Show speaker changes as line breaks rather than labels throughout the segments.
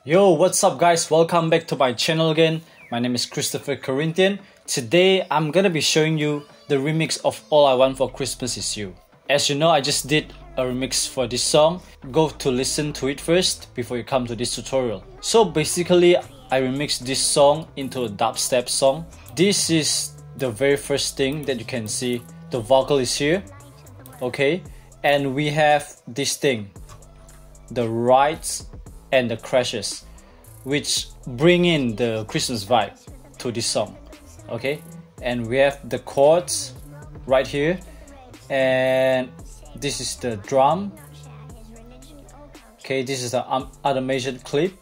Yo, what's up guys? Welcome back to my channel again. My name is Christopher Corinthian. Today I'm gonna be showing you the remix of All I Want for Christmas Is You. As you know, I just did a remix for this song. Go to listen to it first before you come to this tutorial. So basically, I remixed this song into a dubstep song. This is the very first thing that you can see. The vocal is here, okay? And we have this thing, the rides and the crashes, which bring in the Christmas vibe to this song, okay? And we have the chords right here, and this is the drum, okay? This is the automation clip,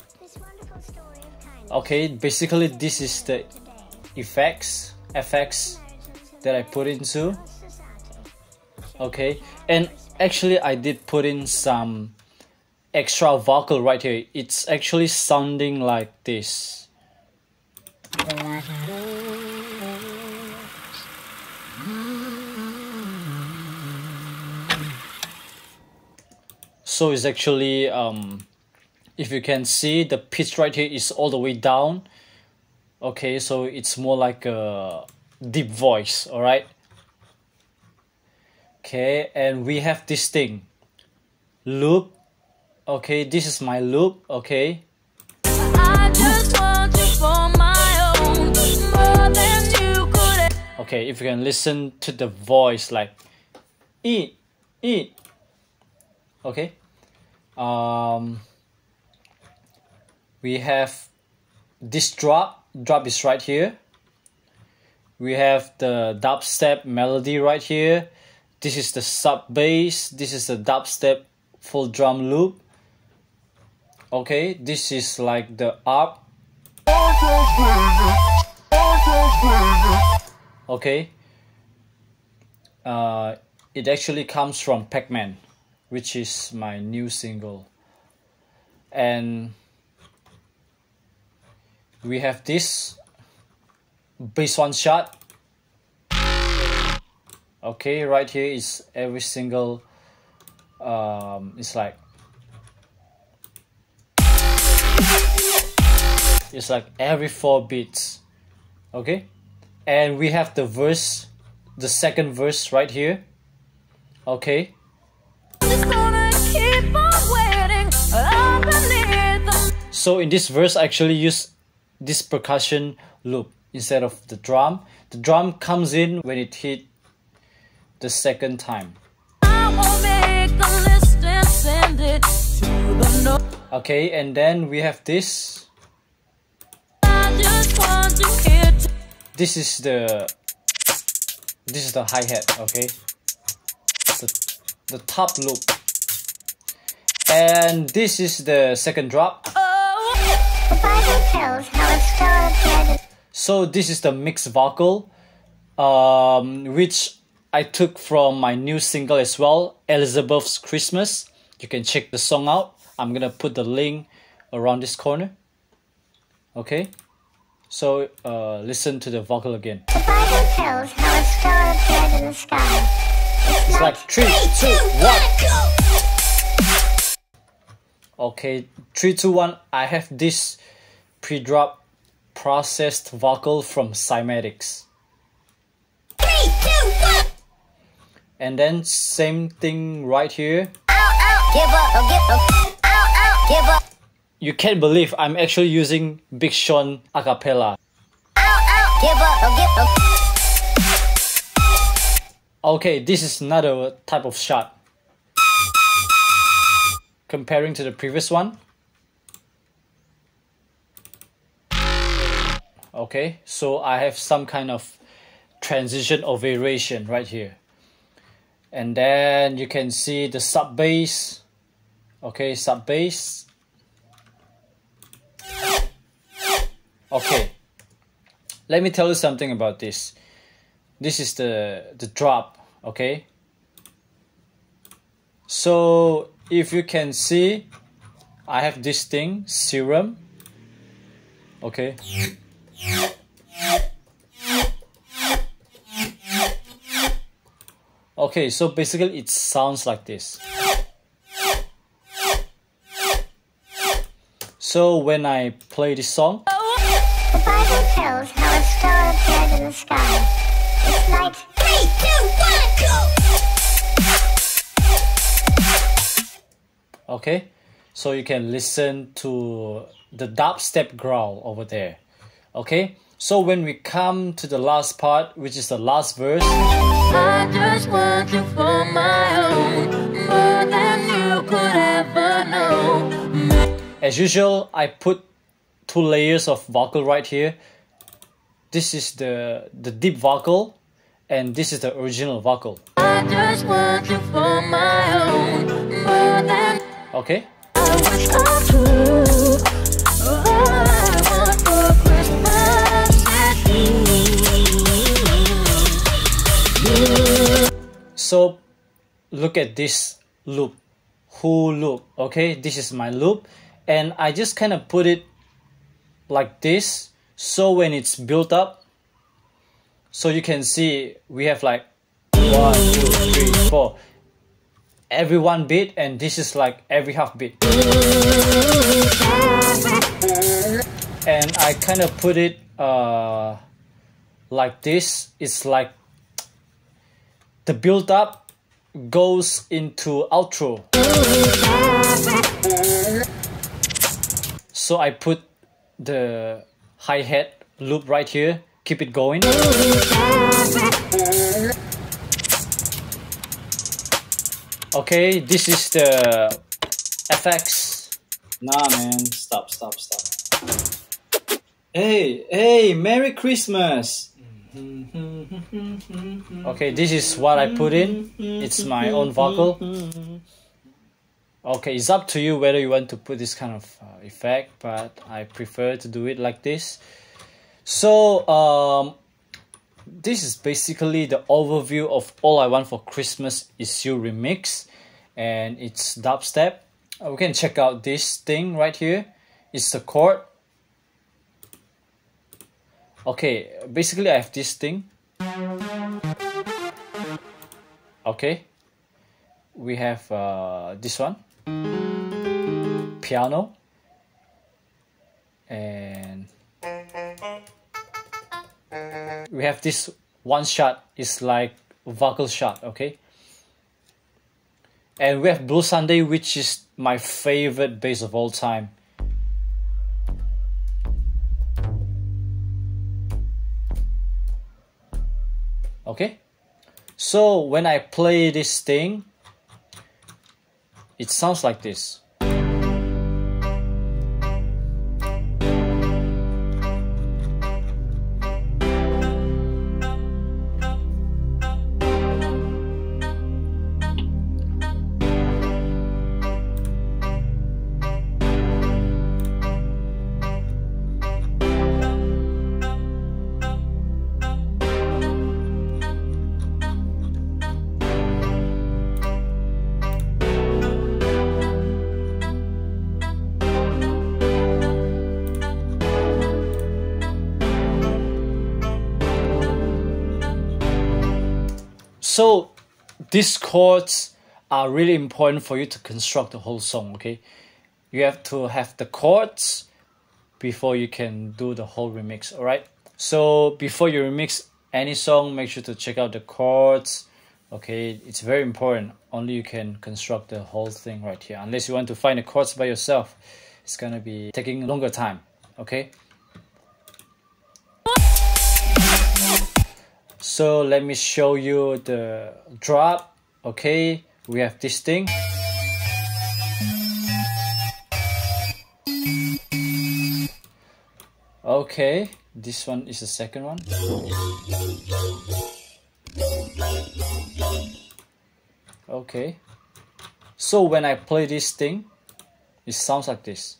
okay? Basically this is the effects that I put into, okay? And actually I did put in some extra vocal right here. It's actually sounding like this. So it's actually if you can see, the pitch right here is all the way down, okay? So it's more like a deep voice, all right? Okay, and we have this thing, loop. Okay, this is my loop, okay? I just want you for my own, more than you could. Okay, if you can listen to the voice, like okay? We have this drop is right here. We have the dubstep melody right here. This is the sub bass. This is the dubstep full drum loop. Okay, this is like the up. Okay, it actually comes from Pac-Man, which is my new single. And we have this bass one shot. Okay, right here is every single it's like every 4 beats, okay? And we have the verse, the second verse right here, okay? So in this verse I actually use this percussion loop instead of the drum. The drum comes in when it hit the second time. Okay, and then we have this. This is the hi-hat, okay? The top loop. And this is the second drop. So this is the mixed vocal, which I took from my new single as well, Elizabeth's Christmas. You can check the song out. I'm gonna put the link around this corner. Okay, so listen to the vocal again. It's like 3, 2, 1. Okay, 3, 2, 1. I have this pre-drop processed vocal from Cymatics. 3, 2, 1. And then same thing right here. Give up, give up. Give up. You can't believe I'm actually using Big Sean a cappella. Give up, give up. Okay, this is another type of shot. Comparing to the previous one. Okay, so I have some kind of transition or variation right here. And then you can see the sub bass. Okay, sub bass. Okay, let me tell you something about this. This is the drop, okay? So if you can see, I have this thing, serum. Okay. Okay, so basically it sounds like this. So when I play this song,
The Bible tells how a star appeared in the sky. It's like 3, 2, 1, go!
okay, so you can listen to the dubstep growl over there. Okay, so when we come to the last part, which is the last verse,
I just want you for my own, more than you could ever know.
as usual, I put 2 layers of vocal right here. This is the deep vocal, and this is the original vocal.
I just want you for my own, more than
Okay,
I was all true. All I want for Christmas is you.
so look at this loop, who loop. Okay, this is my loop, and I just kind of put it like this, so when it's built up, so you can see we have like 1, 2, 3, 4 every 1 beat, and this is like every half beat, and I kind of put it like this. It's like the build up goes into outro, so I put the hi-hat loop right here, keep it going. Okay, this is the FX. Nah man, stop. Hey, Merry Christmas. Okay, this is what I put in. It's my own vocal. Okay, it's up to you whether you want to put this kind of effect, but I prefer to do it like this. So this is basically the overview of All I Want for Christmas Is You remix, and it's dubstep. We can check out this thing right here. It's the chord. Okay, basically I have this thing. Okay, we have this one, piano, and we have this one shot. It's like vocal shot. Okay, and we have Blue Sunday, which is my favorite bass of all time. Okay, so when I play this thing, it sounds like this. So these chords are really important for you to construct the whole song, okay? You have to have the chords before you can do the whole remix, alright? So before you remix any song, make sure to check out the chords, okay? It's very important. Only you can construct the whole thing right here. Unless you want to find the chords by yourself, it's gonna be taking longer time, okay? So let me show you the drop. Okay, we have this thing. Okay, this one is the second one. Okay, so when I play this thing, it sounds like this.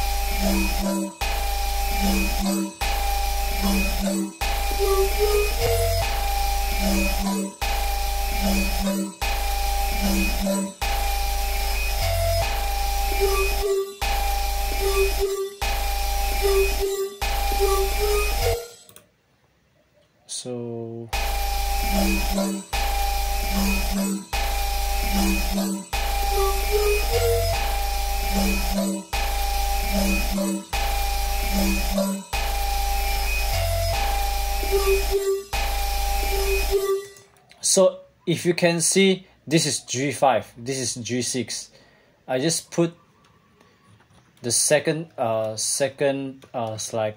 So So if you can see, this is G5, this is G6. I just put the second slide.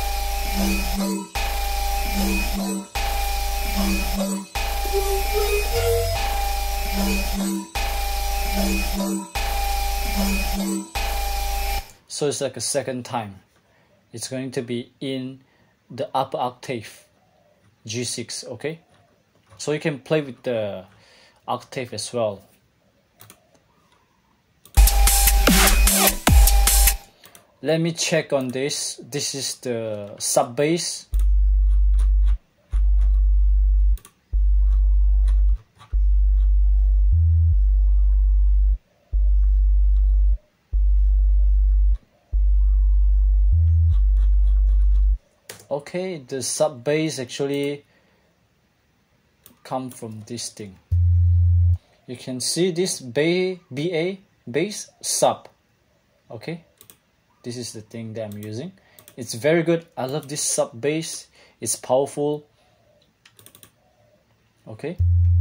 So it's like a second time. It's going to be in the upper octave, G6, okay? So you can play with the octave as well. Let me check on this. This is the sub bass. Okay, the sub bass actually come from this thing. You can see this BA bass sub. Okay, this is the thing that I'm using. It's very good. I love this sub bass. It's powerful. Okay.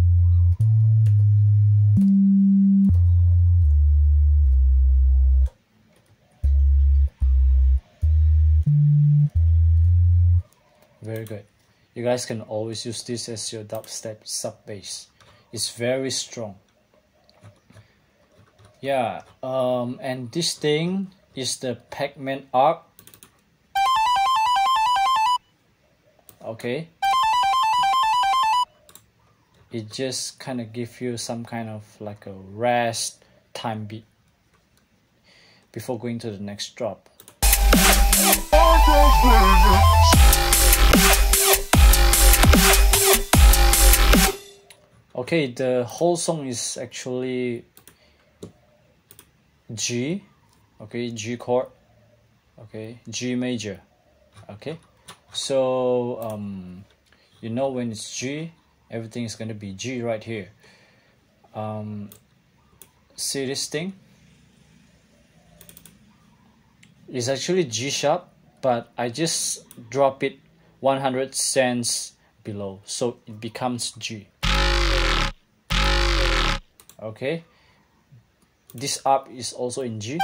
Very good. You guys can always use this as your dubstep sub bass. It's very strong. Yeah, and this thing is the Pac-Man arc. Okay. It just kind of gives you some kind of like a rest time beat before going to the next drop. Okay, the whole song is actually G, okay, G chord, okay, G major, okay. So you know when it's G, everything is gonna be G right here. See this thing? It's actually G sharp, but I just drop it 100 cents below, so it becomes G. Okay, this up is also in G.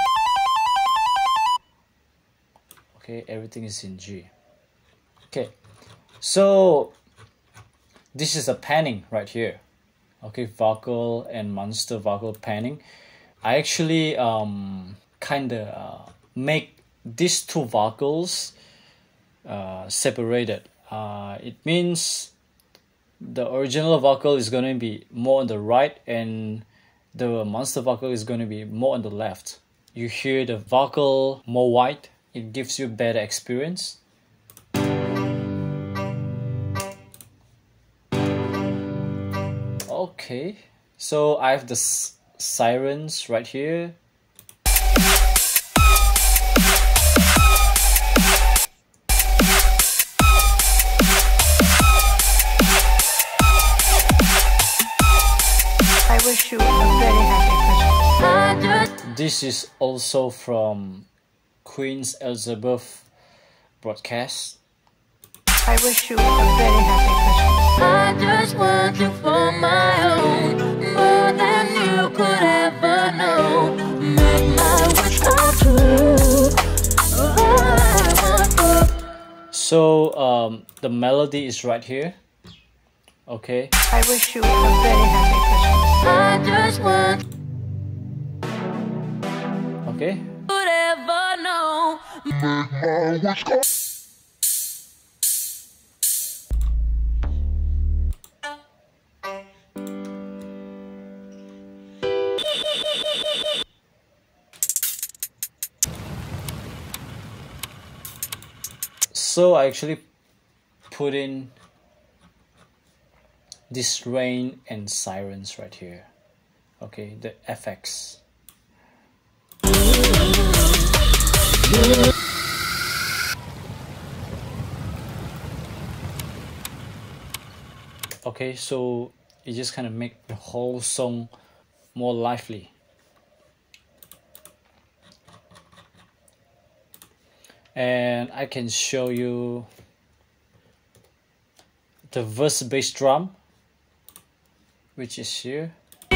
Okay, everything is in G. Okay, so this is a panning right here. Okay, vocal and monster vocal panning. I actually kinda make these two vocals separated. It means the original vocal is going to be more on the right and the monster vocal is going to be more on the left. You hear the vocal more wide, it gives you better experience. Okay, so I have the sirens right here.
I wish you a very happy Christmas.
This is also from Queen's Elizabeth broadcast.
I wish you a very happy Christmas.
I just want you for my own, more than you could ever know. Make my wish come true.
So the melody is right here. Okay.
I wish you a very happy Christmas.
I just want
Okay.
could ever know.
So I actually put in this rain and sirens right here. Okay, the FX. Okay, so it just kind of make the whole song more lively. and I can show you the verse bass drum, which is here.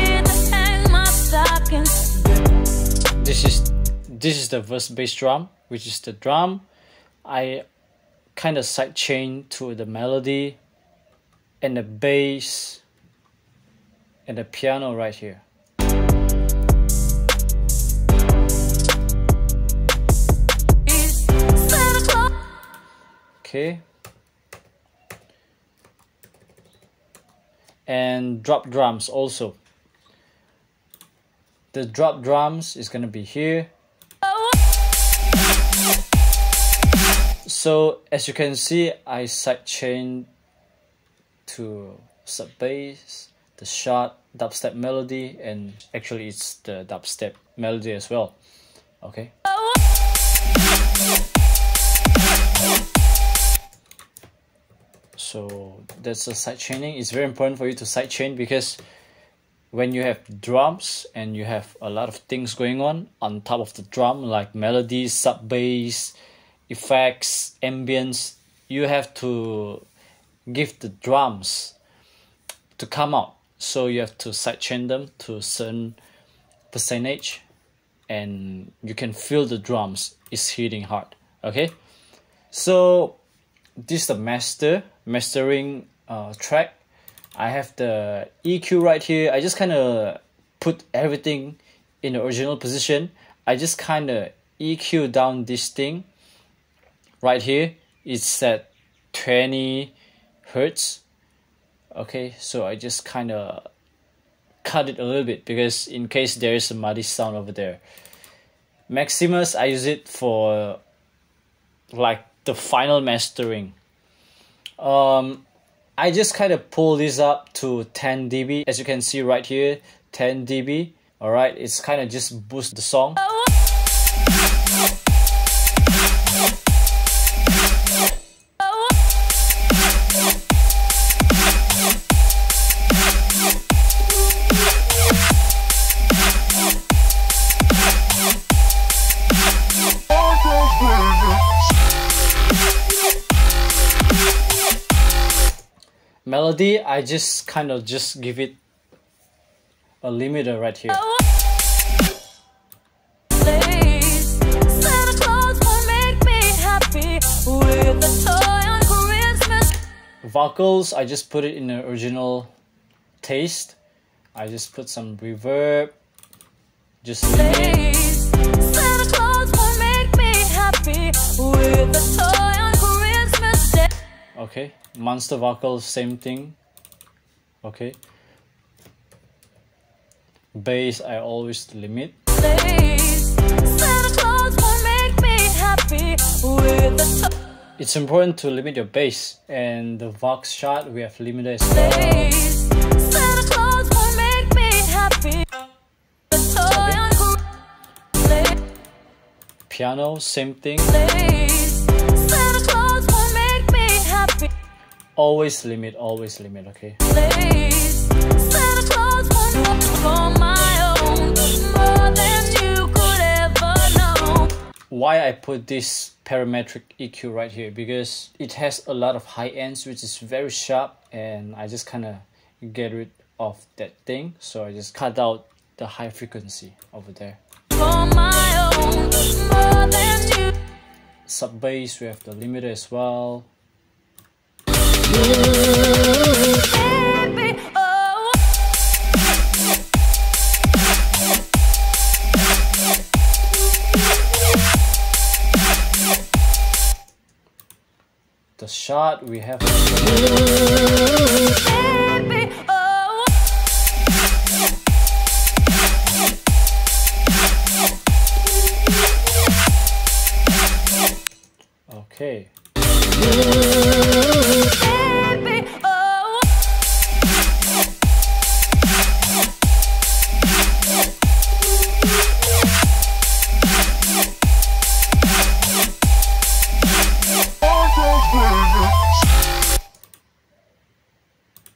This is the verse bass drum, which is the drum. I kind of sidechain to the melody and the bass and the piano right here. Okay. And drop drums also. The drop drums is gonna be here. So as you can see, I sidechain to sub bass, the short dubstep melody, and actually it's the dubstep melody as well. Okay. So that's a sidechaining. It's very important for you to sidechain, because when you have drums and you have a lot of things going on top of the drum, like melodies, sub bass, effects, ambience, you have to give the drums to come out. So you have to sidechain them to a certain percentage, and you can feel the drums is hitting hard. Okay, so this is the mastering track. I have the EQ right here. I just kind of put everything in the original position. I just kind of EQ down this thing right here. It's at 20 Hertz. Okay, so I just kind of cut it a little bit, because in case there is a muddy sound over there. Maximus, I use it for like the final mastering. I just kind of pull this up to 10 dB. As you can see right here, 10 dB. Alright, it's kind of just boost the song. Melody, I just kind of just give it a limiter right here. Vocals, I just put it in the original taste. I just put some reverb. Just limit. Okay, monster vocals, same thing. Okay. Bass, I always limit. It's important to limit your bass, and the Vox shot we have limited as well. Okay. Piano, same thing. Always limit, okay? Why I put this parametric EQ right here? Because it has a lot of high ends, which is very sharp, and I just kind of get rid of that thing. So I just cut out the high frequency over there. Sub bass, we have the limiter as well. The shot we have. Okay.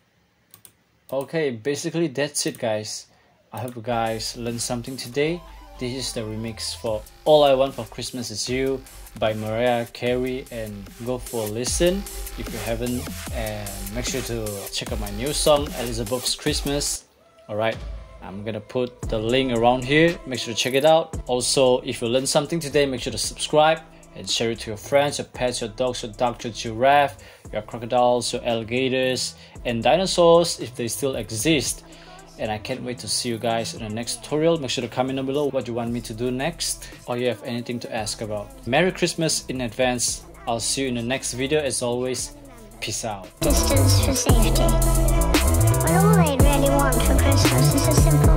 Okay, basically that's it guys. I hope you guys learned something today, This is the remix for All I Want for Christmas Is You by Mariah Carey, and go for a listen if you haven't, and make sure to check out my new song Elizabeth's Christmas. Alright, I'm gonna put the link around here, make sure to check it out. Also, if you learned something today, make sure to subscribe and share it to your friends, your pets, your dogs, your ducks, your giraffe, your crocodiles, your alligators, and dinosaurs if they still exist. And I can't wait to see you guys in the next tutorial. Make sure to comment down below what you want me to do next, or you have anything to ask about. Merry Christmas in advance. I'll see you in the next video. As always, peace out.
Distance for safety. Well, all they really want for Christmas is a simple